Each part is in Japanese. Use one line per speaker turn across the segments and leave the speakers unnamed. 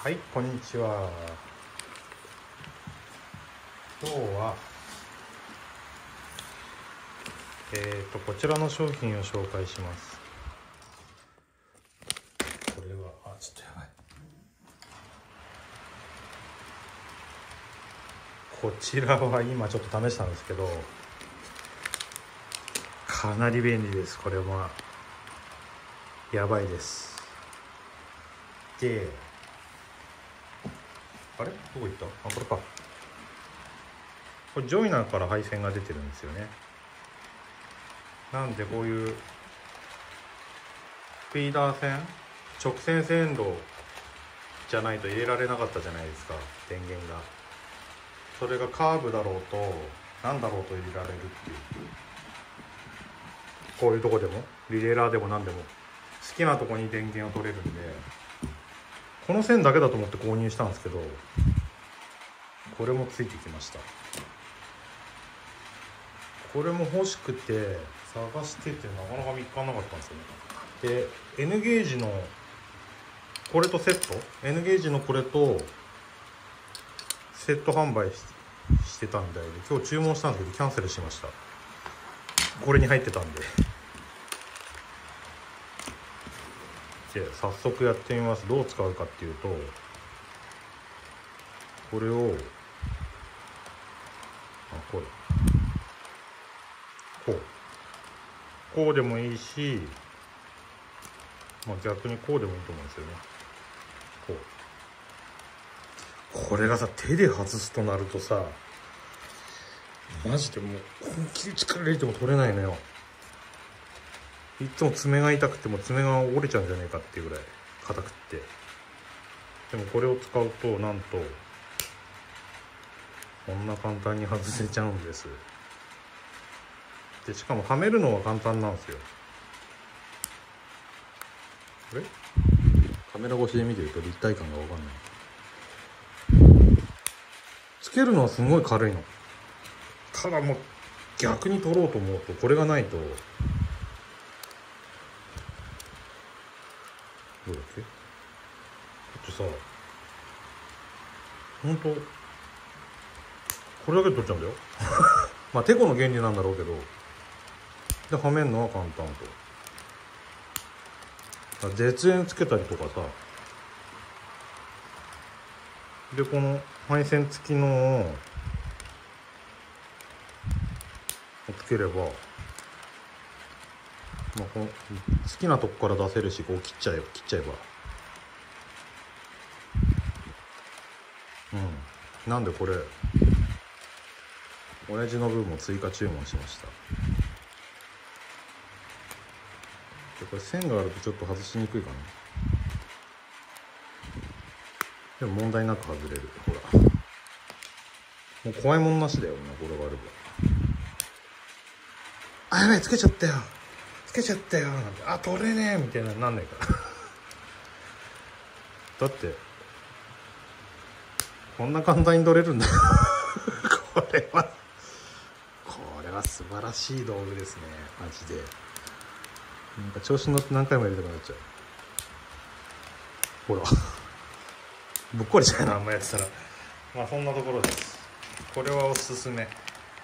はい、こんにちは。今日はこちらの商品を紹介します。これはちょっとやばい。こちらは今ちょっと試したんですけど、かなり便利です。これはやばいです。で、あれどこ行った？これか。これジョイナーから配線が出てるんですよね。なんでこういうフィーダー線、直線線路じゃないと入れられなかったじゃないですか、電源が。それがカーブだろうと何だろうと入れられるっていう。こういうとこでもリレーラーでも何でも好きなとこに電源を取れるんで、この線だけだと思って購入したんですけど、これもついてきました。これも欲しくて探しててなかなか見つからなかったんですよね。で N ゲージのこれとセット、 N ゲージのこれとセット販売してたみたいで、今日注文したんですけどキャンセルしました。これに入ってたんで。で早速やってみます。どう使うかっていうと、これをこうでもいいし、逆にこうでもいいと思うんですよね。これがさ、手で外すとなるとさ、マジでもう本気で力入れても取れないのよ。いつも爪が痛くても爪が折れちゃうんじゃないかっていうぐらい硬くって。でもこれを使うとなんとこんな簡単に外せちゃうんです。でしかもはめるのは簡単なんですよ。これカメラ越しで見てると立体感が分かんない。つけるのはすごい軽いの。ただもう逆に取ろうと思うとこれがないと、どうだっけ、だってさ、ほんとこれだけで取っちゃうんだよまあテコの原理なんだろうけど、ではめるのは簡単と。絶縁つけたりとかさ、でこの配線付きのをつければ、この好きなとこから出せるし、こう切っちゃえば、なんでこれ親父の分も追加注文しました。でこれ線があるとちょっと外しにくいかな。でも問題なく外れる。ほら、もう怖いもんなしだよな、これがあれば。あ、やばい、つけちゃったよなんて、あ、取れねえみたいななんないからだってこんな簡単に取れるんだこれは素晴らしい道具ですね、マジで。なんか調子に乗って何回もやりたくなっちゃう。ほらぶっこりちゃうな、あんまやってたら。そんなところです。これはおすすめ。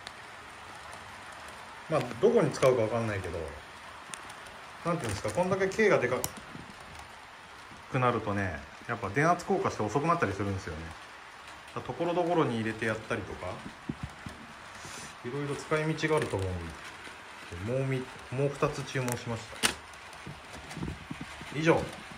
どこに使うか分かんないけど、なんていうんですか、こんだけ径がでかくなるとね、やっぱ電圧効果して遅くなったりするんですよね。ところどころに入れてやったりとか、いろいろ使い道があると思うんで、もう2つ注文しました。以上。